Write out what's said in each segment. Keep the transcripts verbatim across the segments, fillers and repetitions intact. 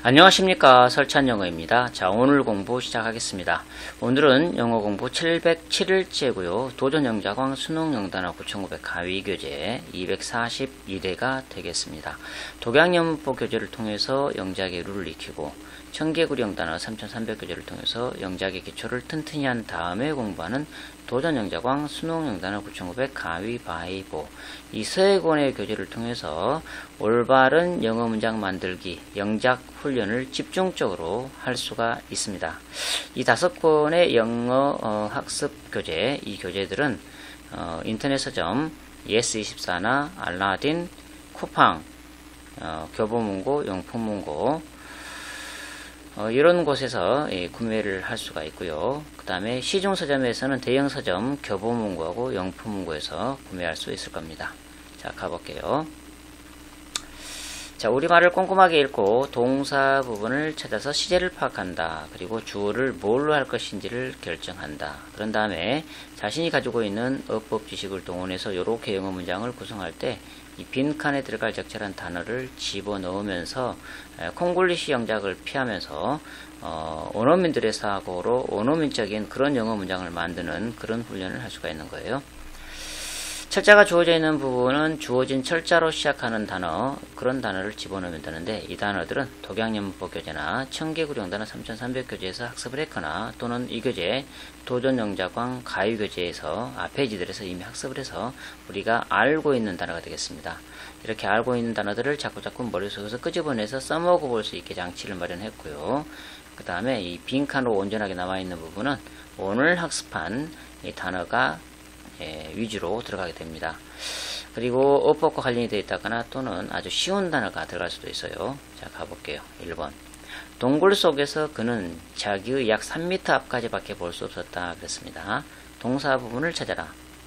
안녕하십니까, 설찬영어입니다. 자, 오늘 공부 시작하겠습니다. 오늘은 영어 공부 칠백칠 일째고요 도전영자광 수능영단어 구천구백 가위교재 이백사십이 대가 되겠습니다. 독양영문법 교재를 통해서 영작의 룰을 익히고 청개구리 영단어 삼천삼백 교재를 통해서 영작의 기초를 튼튼히 한 다음에 공부하는 도전영자광 수능영단어 구천구백 가위바위보, 이 세 권의 교재를 통해서 올바른 영어 문장 만들기, 영작 훈련을 집중적으로 할 수가 있습니다. 이 다섯 권의 영어 어, 학습 교재, 이 교재들은 어, 인터넷 서점 예스 이십사나 알라딘, 쿠팡, 어, 교보문고, 용품문고 어, 이런 곳에서 예, 구매를 할 수가 있고요. 그 다음에 시중 서점에서는 대형 서점 교보문고하고 용품문고에서 구매할 수 있을 겁니다. 자, 가볼게요. 자, 우리말을 꼼꼼하게 읽고 동사 부분을 찾아서 시제를 파악한다. 그리고 주어를 뭘로 할 것인지를 결정한다. 그런 다음에 자신이 가지고 있는 어법 지식을 동원해서 이렇게 영어 문장을 구성할 때 이 빈칸에 들어갈 적절한 단어를 집어넣으면서 콩글리시 영작을 피하면서 어, 원어민들의 사고로 원어민적인 그런 영어 문장을 만드는 그런 훈련을 할 수가 있는 거예요. 철자가 주어져 있는 부분은 주어진 철자로 시작하는 단어, 그런 단어를 집어넣으면 되는데, 이 단어들은 독양영문법 교재나 청개구리 영단어 삼천삼백 교재에서 학습을 했거나 또는 이 교재 도전영자광 가위교재에서 앞페이지들에서 이미 학습을 해서 우리가 알고 있는 단어가 되겠습니다. 이렇게 알고 있는 단어들을 자꾸자꾸 머릿속에서 끄집어내서 써먹어 볼 수 있게 장치를 마련했고요. 그 다음에 이 빈칸으로 온전하게 남아있는 부분은 오늘 학습한 이 단어가 예, 위주로 들어가게 됩니다. 그리고 어법과 관련이 되어 있다거나 또는 아주 쉬운 단어가 들어갈 수도 있어요. 자, 가볼게요. 일 번. 동굴 속에서 그는 자기의 약 삼 미터 앞까지 밖에 볼 수 없었다 그랬습니다. 동사 부분을 찾아라.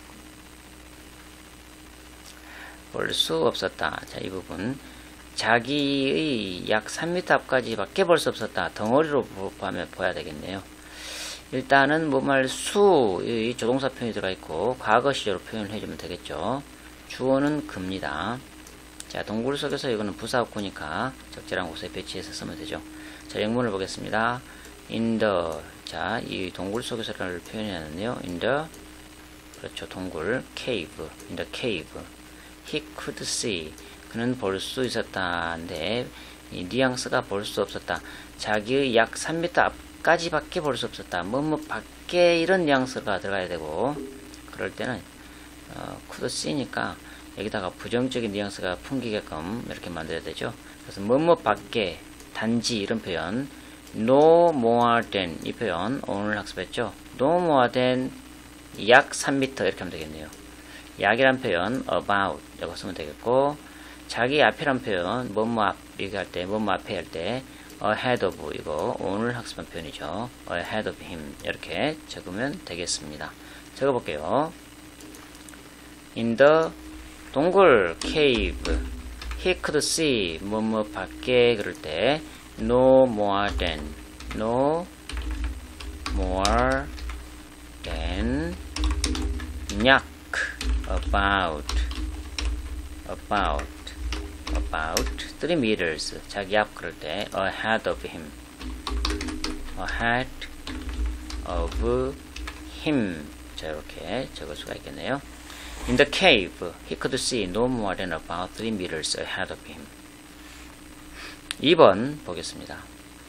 볼 수 없었다. 자, 이 부분. 자기의 약 삼 미터 앞까지 밖에 볼 수 없었다. 덩어리로 보면 봐야 되겠네요. 일단은 뭐말 수의 조동사 표현이 들어가 있고 과거 시제로 표현을 해주면 되겠죠. 주어는 그입니다. 자, 동굴 속에서 이거는 부사어구니까 적절한 곳에 배치해서 쓰면 되죠. 자, 영문을 보겠습니다. in the, 자, 이 동굴 속에서를 표현하는데요. in the, 그렇죠, 동굴, cave, in the cave. he could see, 그는 볼 수 있었다인데 이 뉘앙스가 볼 수 없었다. 자기의 약 삼 미터 앞 까지밖에 볼 수 없었다. 뭐 뭐 밖에, 이런 뉘앙스가 들어가야 되고, 그럴 때는 어, could see니까 여기다가 부정적인 뉘앙스가 풍기게끔 이렇게 만들어야 되죠. 그래서 뭐 뭐 밖에, 단지, 이런 표현, no more than, 이 표현 오늘 학습했죠. no more than 약 삼 미터 이렇게 하면 되겠네요. 약이란 표현 about 이거 쓰면 되겠고, 자기 앞이란 표현 뭐뭐 앞 얘기할 때, 뭐뭐 앞에 할 때 ahead of, 이거 오늘 학습한 표현이죠. ahead of him 이렇게 적으면 되겠습니다. 적어볼게요. in the 동굴 cave he could see 뭐뭐 밖에, 그럴 때 no more than, no more than 약 about about about three meters, 자기 앞, 그럴 때 ahead of him, ahead of him. 자, 이렇게 적을 수가 있겠네요. in the cave he could see no more than about three meters ahead of him. 이 번 보겠습니다.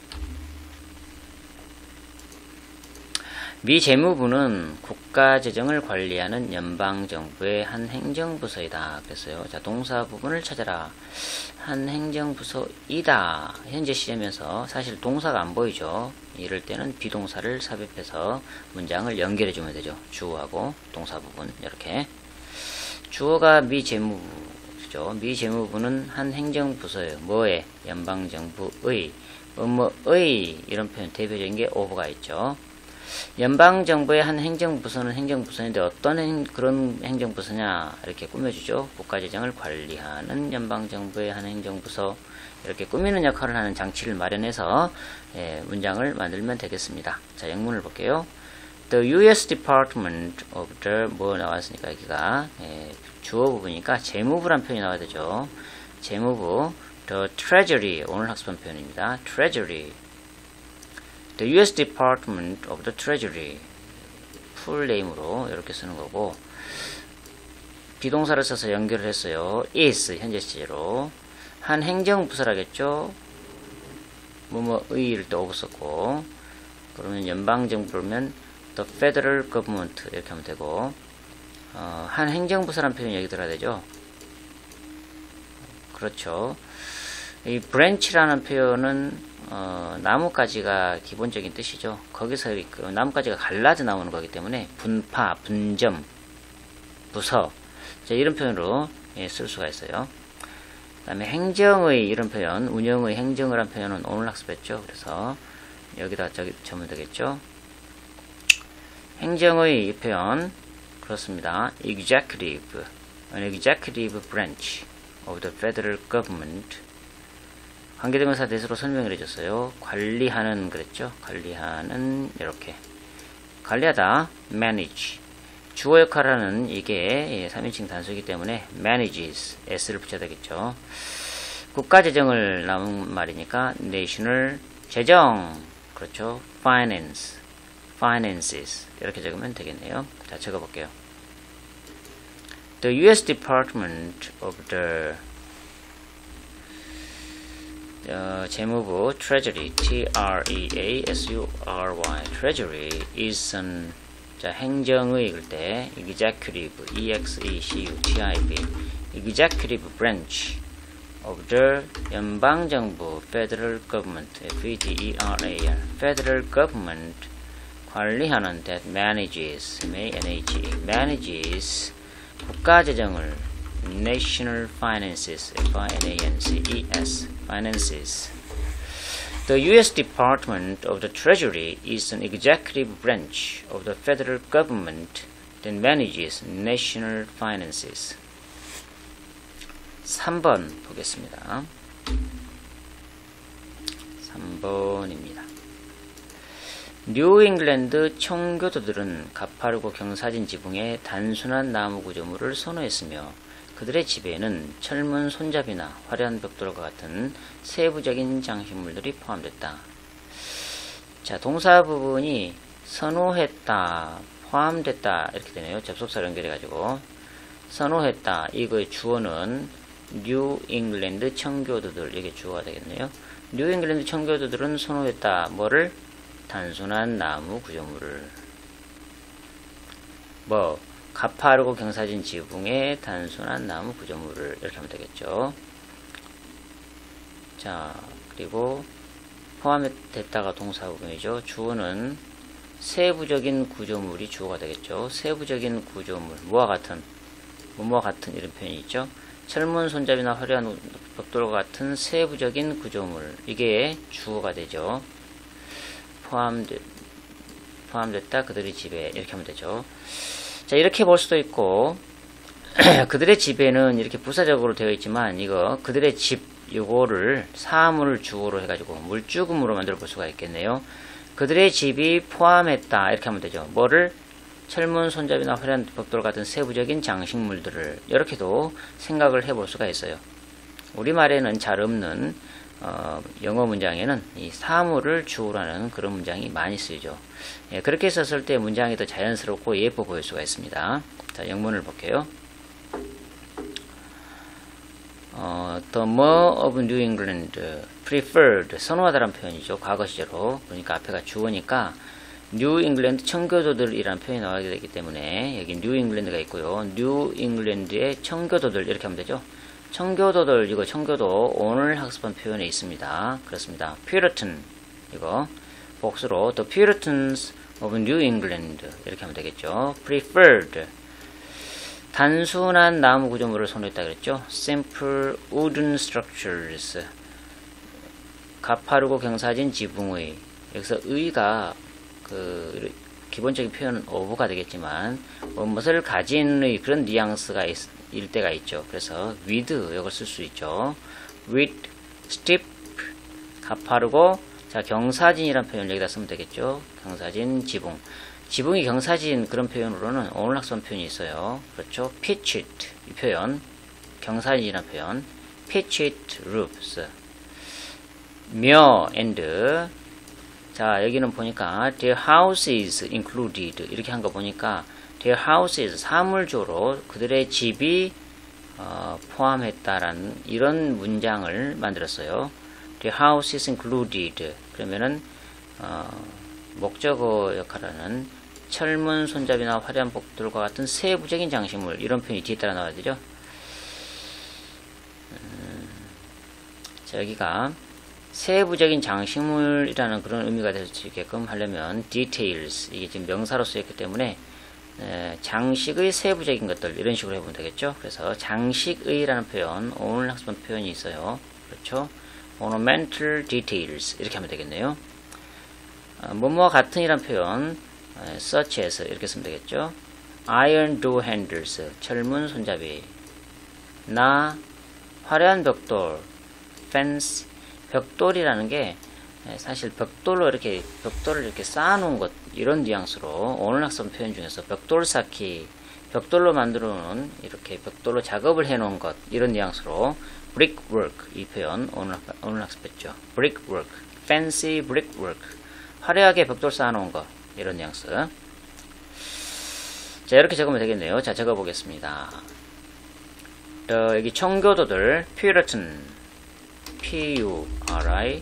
미 재무부는 국가재정을 관리하는 연방정부의 한 행정부서이다 그랬어요. 자, 동사 부분을 찾아라. 한 행정부서이다. 현재 시제면서 사실 동사가 안 보이죠. 이럴 때는 비동사를 삽입해서 문장을 연결해 주면 되죠. 주어하고 동사 부분 이렇게. 주어가 미 재무부죠. 미 재무부는 한 행정부서예요. 뭐의? 연방정부의, 뭐뭐의, 이런 표현 대표적인 게 오버가 있죠. 연방정부의 한 행정부서는 행정부서인데 어떤 행, 그런 행정부서냐, 이렇게 꾸며주죠. 국가재정을 관리하는 연방정부의 한 행정부서, 이렇게 꾸미는 역할을 하는 장치를 마련해서 예, 문장을 만들면 되겠습니다. 자, 영문을 볼게요. The U S Department of the, 뭐 나왔으니까 여기가 예, 주어 부분이니까 재무부란 표현이 나와야 되죠. 재무부 The Treasury, 오늘 학습한 표현입니다. Treasury. The U S Department of the Treasury. 풀네임으로 이렇게 쓰는 거고, 비동사를 써서 연결을 했어요. is, 현재 시제로. 한 행정부서라겠죠. 뭐뭐의일 때 of 썼고, 그러면 연방정부면 the federal government 이렇게 하면 되고, 어, 한 행정부서라는 표현이 여기 들어야 되죠. 그렇죠. 이 branch라는 표현은 어, 나뭇가지가 기본적인 뜻이죠. 거기서 그 나뭇가지가 갈라져 나오는 거기 때문에 분파, 분점, 부서, 자, 이런 표현으로 예, 쓸 수가 있어요. 그 다음에 행정의 이런 표현, 운영의 행정을 한 표현은 오늘 학습했죠. 그래서 여기다 저기 적으면 되겠죠. 행정의 이 표현 그렇습니다. Executive, an executive branch of the federal government. 관계대명사 대수로 설명을 해줬어요. 관리하는 그랬죠. 관리하는 이렇게 관리하다 manage. 주어 역할하는 이게 삼 인칭 단수이기 때문에 manages s를 붙여야 되겠죠. 국가 재정을 나온 말이니까 national 재정 그렇죠. finance finances 이렇게 적으면 되겠네요. 자, 적어볼게요. The U S Department of the 어, 재무부 Treasury T R E A S U R Y Treasury is an 자, 행정의 읽을 때 executive E X E C U T I V executive branch of the 연방정부 federal government F E D E R A R federal government 관리하는 that manages M A N H E manages 국가재정을 national finances F I N A N C E S finances. The U S Department of the Treasury is an executive branch of the federal government that manages national finances. 삼 번 보겠습니다. 삼 번입니다. 뉴잉글랜드 청교도들은 가파르고 경사진 지붕에 단순한 나무 구조물을 선호했으며 그들의 집에는 철문 손잡이나 화려한 벽돌과 같은 세부적인 장식물들이 포함됐다. 자, 동사 부분이 선호했다, 포함됐다 이렇게 되네요. 접속사를 연결해가지고 선호했다. 이거의 주어는 뉴잉글랜드 청교도들 이게 주어가 되겠네요. 뉴잉글랜드 청교도들은 선호했다. 뭐를? 단순한 나무 구조물을. 뭐 가파르고 경사진 지붕에 단순한 나무 구조물을 이렇게 하면 되겠죠. 자, 그리고 포함됐다가 동사 부분이죠. 주어는 세부적인 구조물이 주어가 되겠죠. 세부적인 구조물, 뭐와 같은, 뭐와 같은 이런 표현이 있죠. 철문 손잡이나 화려한 벽돌과 같은 세부적인 구조물, 이게 주어가 되죠. 포함됐, 포함됐다 그들의 집에 이렇게 하면 되죠. 자, 이렇게 볼 수도 있고 그들의 집에는 이렇게 부사적으로 되어 있지만 이거 그들의 집 요거를 사물을 주어로 해가지고 물주금으로 만들어 볼 수가 있겠네요. 그들의 집이 포함했다 이렇게 하면 되죠. 뭐를? 철문 손잡이나 화려한 벽돌 같은 세부적인 장식물들을 이렇게도 생각을 해볼 수가 있어요. 우리말에는 잘 없는 어, 영어 문장에는 이 사물을 주어로 하는 그런 문장이 많이 쓰이죠. 예, 그렇게 썼을 때 문장이 더 자연스럽고 예뻐 보일 수가 있습니다. 자, 영문을 볼게요. 어, The more of New England preferred 선호하다라는 표현이죠. 과거 시제로. 그러니까 앞에가 주어니까 뉴 잉글랜드 청교도들이라는 표현이 나오게 되기 때문에 여기 뉴 잉글랜드가 있고요. 뉴 잉글랜드의 청교도들 이렇게 하면 되죠. 청교도들, 이거 청교도 오늘 학습한 표현에 있습니다. 그렇습니다. Puritan, 이거 복수로 The Puritans of New England 이렇게 하면 되겠죠. Preferred, 단순한 나무 구조물을 선호했다 그랬죠. Simple wooden structures, 가파르고 경사진 지붕의, 여기서 의가 그 기본적인 표현은 of가 되겠지만 무엇을 가진의 그런 뉘앙스가 있, 일 때가 있죠. 그래서 with 이걸 쓸 수 있죠. with, steep, 가파르고, 자, 경사진이라는 표현을 여기다 쓰면 되겠죠. 경사진 지붕. 지붕이 경사진 그런 표현으로는 오늘 학습한 표현이 있어요. 그렇죠. pitched 이 표현, 경사진이라는 표현. pitched roofs. 며 and 자 여기는 보니까 their houses included 이렇게 한 거 보니까 their houses 사물조로 그들의 집이 어, 포함했다라는 이런 문장을 만들었어요. their houses included 그러면은 어, 목적어 역할하는 철문 손잡이나 화려한 복들과 같은 세부적인 장식물 이런 표현이 뒤에 따라 나와야 되죠. 음, 자 여기가 세부적인 장식물이라는 그런 의미가 될 수 있게끔 하려면 details 이게 지금 명사로 쓰였기 때문에 에, 장식의 세부적인 것들 이런 식으로 해보면 되겠죠. 그래서 장식의라는 표현 오늘 학습한 표현이 있어요. 그렇죠. ornamental details 이렇게 하면 되겠네요. 어, 뭐뭐와 같은 이란 표현 에, such as 이렇게 쓰면 되겠죠. iron door handles 철문 손잡이 나 화려한 벽돌 fence 벽돌이라는 게 사실 벽돌로 이렇게 벽돌을 이렇게 쌓아놓은 것 이런 뉘앙스로 오늘 학습 표현 중에서 벽돌 쌓기 벽돌로 만들어 놓은 이렇게 벽돌로 작업을 해 놓은 것 이런 뉘앙스로 brickwork 이 표현 오늘, 오늘 학습했죠. brickwork fancy brickwork 화려하게 벽돌 쌓아놓은 것 이런 뉘앙스. 자 이렇게 적으면 되겠네요. 자 적어보겠습니다. 어, 여기 청교도들 Puritan P U R I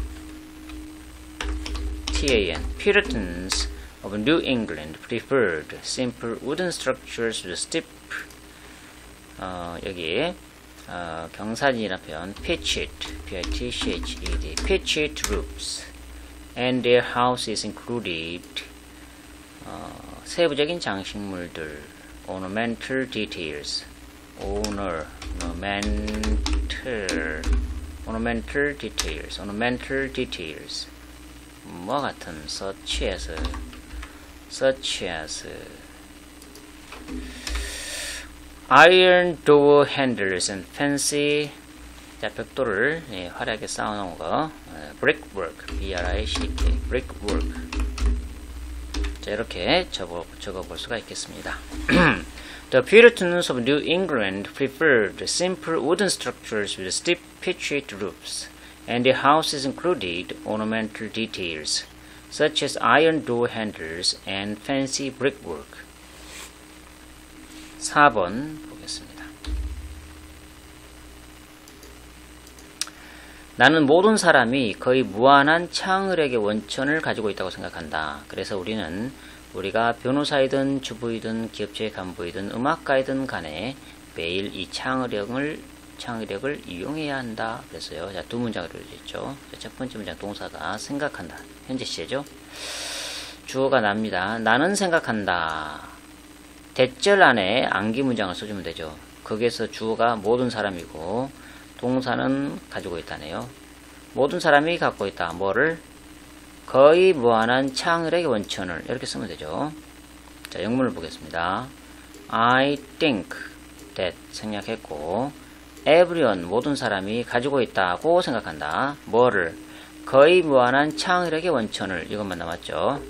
T A N Puritans of New England preferred simple wooden structures with steep 어, 여기 어, 경사진이라는 표현 pitched P I T C H E D pitched roofs and their houses included 어, 세부적인 장식물들 ornamental details ornamental ornamental details, ornamental details. 뭐와 같은 such as, such as iron door handles and fancy 자 벽돌을 예, 화려하게 쌓아놓은 거 brickwork, B-R-I-C-K, brickwork. 자 이렇게 적어 적어볼 수가 있겠습니다. The Puritans of New England preferred simple wooden structures with steep pitched roofs, and their houses included ornamental details, such as iron door handles and fancy brickwork. 사 번 보겠습니다. 나는 모든 사람이 거의 무한한 창의력의 원천을 가지고 있다고 생각한다. 그래서 우리는 우리가 변호사이든 주부이든 기업체 간부이든 음악가이든 간에 매일 이 창의력을 창의력을 이용해야 한다. 그래서요. 자, 두 문장으로 되어 있죠. 첫 번째 문장 동사가 생각한다. 현재 시제죠. 주어가 납니다. 나는 생각한다. 대절 안에 암기 문장을 써주면 되죠. 거기에서 주어가 모든 사람이고 동사는 가지고 있다네요. 모든 사람이 갖고 있다. 뭐를? 거의 무한한 창의력의 원천을 이렇게 쓰면 되죠. 자, 영문을 보겠습니다. I think that 생략했고 everyone 모든 사람이 가지고 있다고 생각한다. 뭐를? 거의 무한한 창의력의 원천을 이것만 남았죠.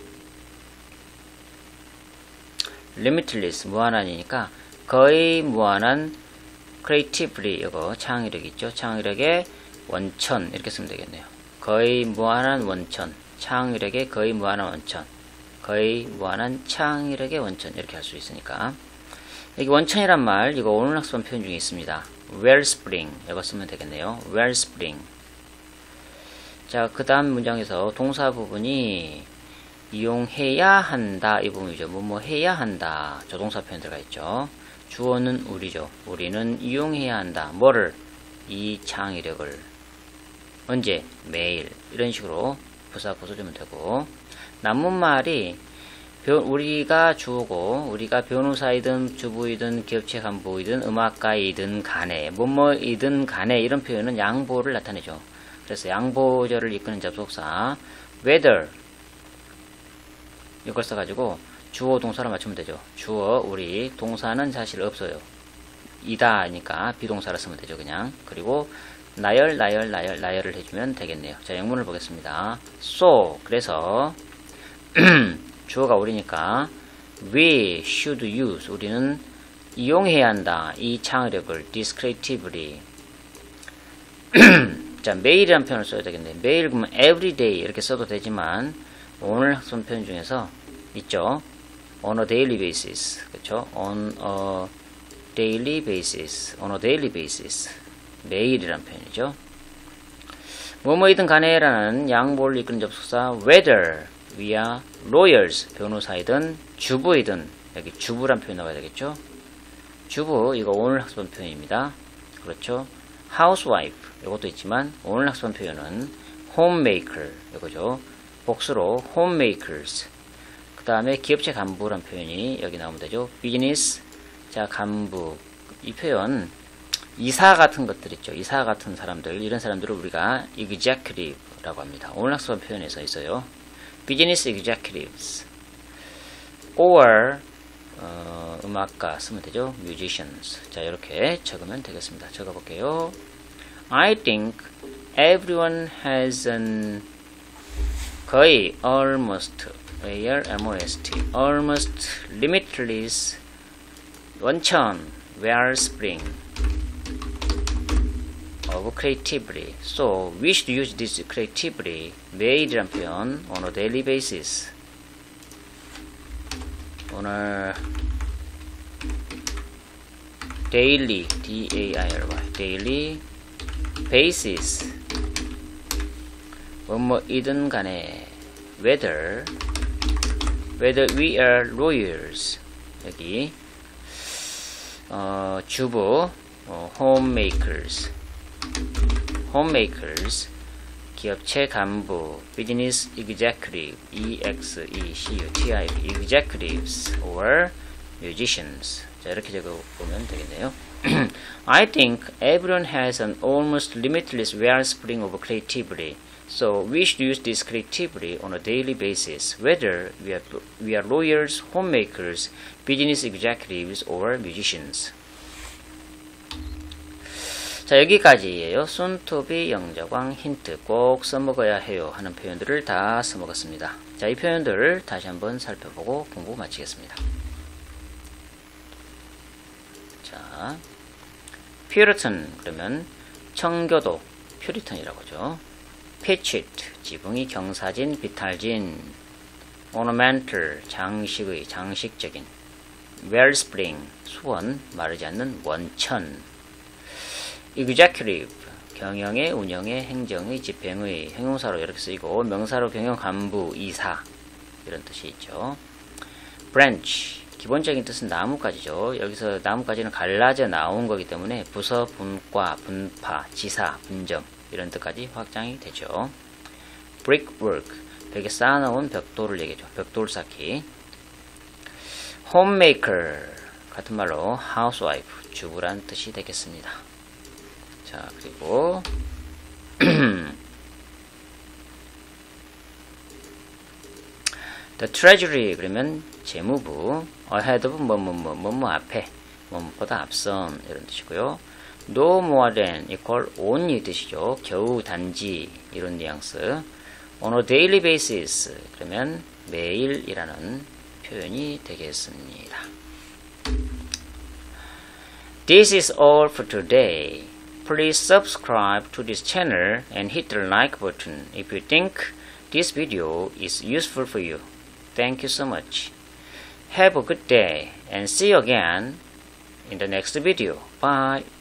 limitless 무한한이니까 거의 무한한 creatively 이거 창의력 있죠. 창의력의 원천 이렇게 쓰면 되겠네요. 거의 무한한 원천 창의력의 거의 무한한 원천 거의 무한한 창의력의 원천 이렇게 할 수 있으니까 여기 원천이란 말 이거 오늘 학습한 표현 중에 있습니다. wellspring 이거 쓰면 되겠네요. wellspring. 자, 그 다음 문장에서 동사 부분이 이용해야 한다 이 부분이죠. 뭐뭐 해야 한다 조동사 표현 들어가 있죠. 주어는 우리죠. 우리는 이용해야 한다. 뭐를? 이 창의력을. 언제? 매일. 이런 식으로 부사 부숴주면 되고 남은 말이 우리가 주어고 우리가 변호사이든 주부이든 기업체 간부이든 음악가이든 간에 뭐뭐이든 간에 이런 표현은 양보를 나타내죠. 그래서 양보절을 이끄는 접속사 whether 이걸 써가지고 주어 동사로 맞추면 되죠. 주어 우리 동사는 사실 없어요. 이다니까 비동사를 쓰면 되죠. 그냥. 그리고 나열 나열 나열 나열을 해주면 되겠네요. 자, 영문을 보겠습니다. So 그래서 주어가 우리니까 we should use 우리는 이용해야 한다. 이 창의력을 this creatively 자, 매일이라는 표현을 써야 되겠네. 매일 그러면 everyday 이렇게 써도 되지만 오늘 학습 표현 중에서 있죠. on a daily basis. 그렇죠? on a daily basis. on a daily basis. 매일이라는 표현이죠. 뭐뭐이든 간에라는 양보를 이끄는 접속사 whether we are lawyers 변호사이든 주부이든 여기 주부란 표현 나와야 되겠죠. 주부 이거 오늘 학습 표현입니다. 그렇죠. housewife 이것도 있지만 오늘 학습 표현은 homemaker 이거죠. 복수로 homemakers. 그 다음에 기업체 간부란 표현이 여기 나오면 되죠. business 자 간부 이 표현 이사 같은 것들 있죠. 이사 같은 사람들 이런 사람들을 우리가 executive라고 합니다. 오늘 학습 표현에서 있어요. business executives or 어, 음악가 쓰면 되죠. musicians 자 이렇게 적으면 되겠습니다. 적어볼게요. I think everyone has an 거의 almost where most almost limitless 원천 wellspring of creativity. So we should use this creativity 매일이란 표현 on a daily basis. 오늘 daily D-A-I-L-Y daily basis 뭐뭐이든 간에 whether whether we are lawyers 여기 어, 주부 어, homemakers homemakers 기업체 간부 business executive E-X-E-C-U-T-I-V executives or musicians 자 이렇게 적어보면 되겠네요. I think everyone has an almost limitless wellspring of creativity. So we should use this creativity on a daily basis, whether we are, we are lawyers, homemakers, business executives, or musicians. 자 여기까지예요. 손톱이 영자광 힌트 꼭 써먹어야 해요 하는 표현들을 다 써먹었습니다. 자 이 표현들을 다시 한번 살펴보고 공부 마치겠습니다. 자 퓨리턴 그러면 청교도 퓨리턴이라고 하죠. pitched 지붕이 경사진 비탈진 ornamental 장식의 장식적인 wellspring 수원 마르지 않는 원천 executive 경영의 운영의 행정의 집행의 형용사로 이렇게 쓰이고 명사로 경영 간부 이사 이런 뜻이 있죠. branch 기본적인 뜻은 나뭇가지죠. 여기서 나뭇가지는 갈라져 나온 거기 때문에 부서, 분과, 분파, 지사, 분점 이런 뜻까지 확장이 되죠. brickwork 벽에 쌓아놓은 벽돌을 얘기하죠. 벽돌 쌓기. homemaker 같은 말로 housewife 주부란 뜻이 되겠습니다. 자 그리고 the treasury 그러면 재무부 ahead of 뭐뭐뭐 뭐뭐 앞에 뭐뭐보다 앞선 이런 뜻이고요. no more than equal only 뜻이죠. 겨우 단지 이런 뉘앙스. on a daily basis 그러면 매일이라는 표현이 되겠습니다. This is all for today. Please subscribe to this channel and hit the like button if you think this video is useful for you. Thank you so much. Have a good day and see you again in the next video. Bye.